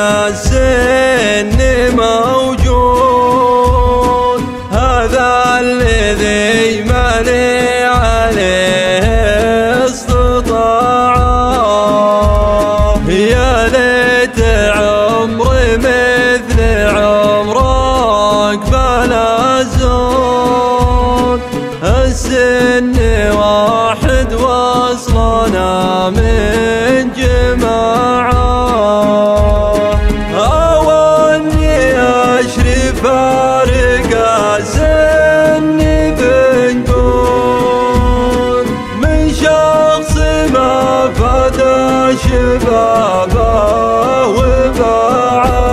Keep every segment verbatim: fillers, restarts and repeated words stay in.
السن موجود، هذا الذي ما لي عليه استطاعة. يا ليت عمري مثل عمرك بلا زود، السن واحد وصلنا من جماعة. أولي أشري فارق السن بنقول، من شخص ما فات شبابه وباعه.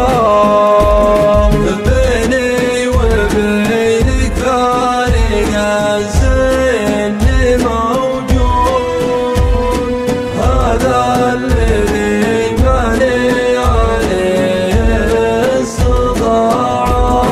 بيني وبينك فارق السن موجود، هذا الذي ما لي عليه استطاعة.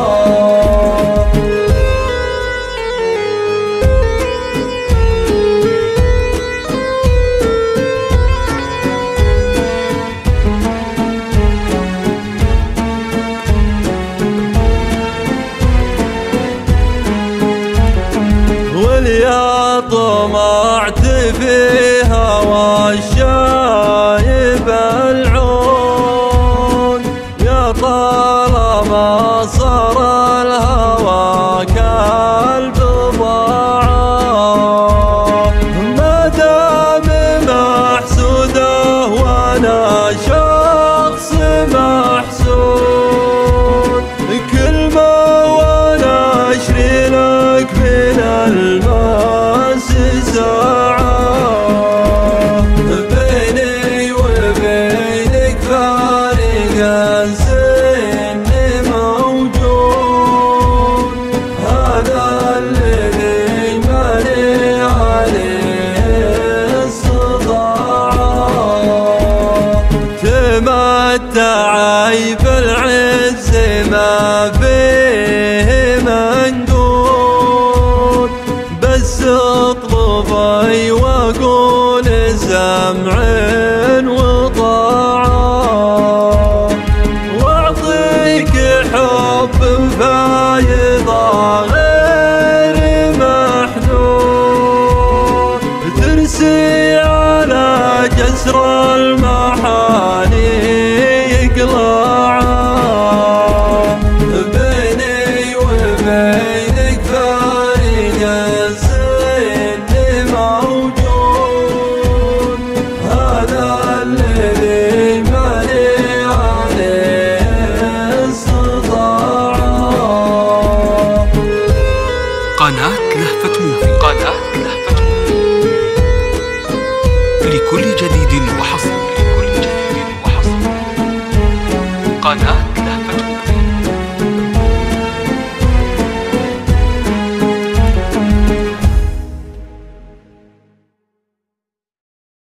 واليا طمعت فيها والشايب العون، يا طالما صار الهوى كالبضاعة. ما دام محسوده وانا شخص محسود، كل ما وانا اشري لك من الماس ساعة. بيني وبينك فارق السن موجود، هذا الذي ما لي عليه استطاعة. تمتعي بالعز ما فيه منقول، بس اطلبي واقول سمع وطاعة. واعطيك حب فايضة غير محدود، ترسي على جسر المحاني يقلعه. بيني وبينك فارق السن موجود، هذا الذي ما لي عليه استطاعة. قناة لهفة موفي، قناة لهفة موفي، لكل جديد وحصري، لكل جديد وحصري. قناة